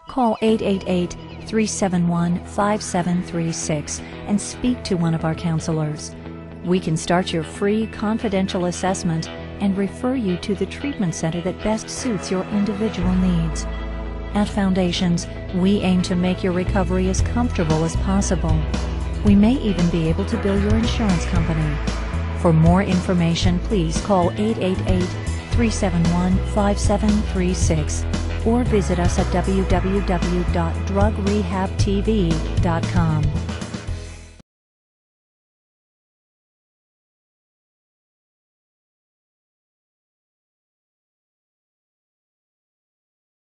Call 888-371-5736 and speak to one of our counselors. We can start your free confidential assessment and refer you to the treatment center that best suits your individual needs. At Foundations, we aim to make your recovery as comfortable as possible. We may even be able to bill your insurance company. For more information, please call 888-371-5736 or visit us at www.drugrehabtv.com.